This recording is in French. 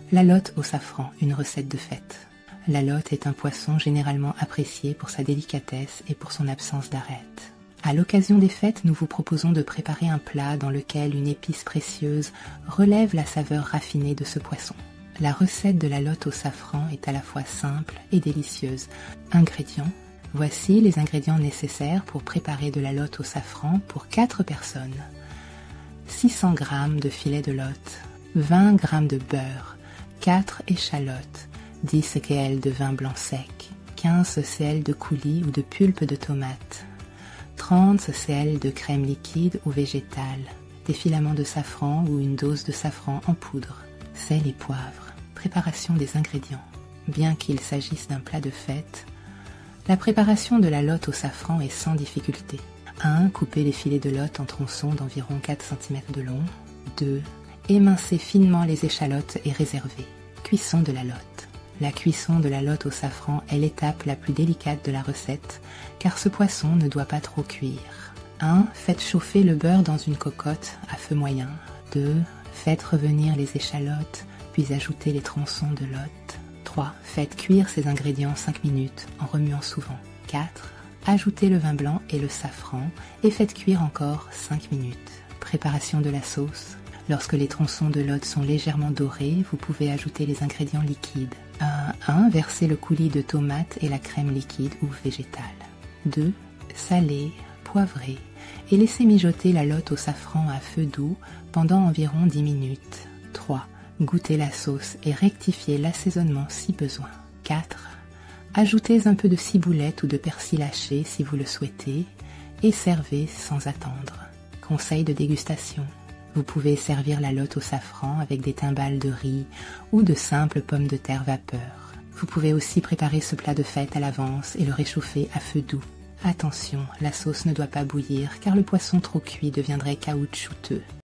La lotte au safran, une recette de fête. La lotte est un poisson généralement apprécié pour sa délicatesse et pour son absence d'arête. À l'occasion des fêtes, nous vous proposons de préparer un plat dans lequel une épice précieuse relève la saveur raffinée de ce poisson. La recette de la lotte au safran est à la fois simple et délicieuse. Ingrédients. Voici les ingrédients nécessaires pour préparer de la lotte au safran pour 4 personnes. 600 g de filet de lotte, 20 g de beurre, 4 échalotes, 10 cl de vin blanc sec, 15 cl de coulis ou de pulpe de tomate, 30 cl de crème liquide ou végétale, des filaments de safran ou une dose de safran en poudre, sel et poivre. Préparation des ingrédients. Bien qu'il s'agisse d'un plat de fête, la préparation de la lotte au safran est sans difficulté. 1. Couper les filets de lotte en tronçons d'environ 4 cm de long. 2. Émincer finement les échalotes et réserver. Cuisson de la lotte. La cuisson de la lotte au safran est l'étape la plus délicate de la recette, car ce poisson ne doit pas trop cuire. 1. Faites chauffer le beurre dans une cocotte à feu moyen. 2. Faites revenir les échalotes, puis ajoutez les tronçons de lotte. 3. Faites cuire ces ingrédients 5 minutes en remuant souvent. 4. Ajoutez le vin blanc et le safran et faites cuire encore 5 minutes. Préparation de la sauce. Lorsque les tronçons de lotte sont légèrement dorés, vous pouvez ajouter les ingrédients liquides. 1. Versez le coulis de tomate et la crème liquide ou végétale. 2. Salez, poivrez et laissez mijoter la lotte au safran à feu doux pendant environ 10 minutes. 3. Goûtez la sauce et rectifiez l'assaisonnement si besoin. 4. Ajoutez un peu de ciboulette ou de persil haché si vous le souhaitez et servez sans attendre. Conseil de dégustation. Vous pouvez servir la lotte au safran avec des timbales de riz ou de simples pommes de terre vapeur. Vous pouvez aussi préparer ce plat de fête à l'avance et le réchauffer à feu doux. Attention, la sauce ne doit pas bouillir car le poisson trop cuit deviendrait caoutchouteux.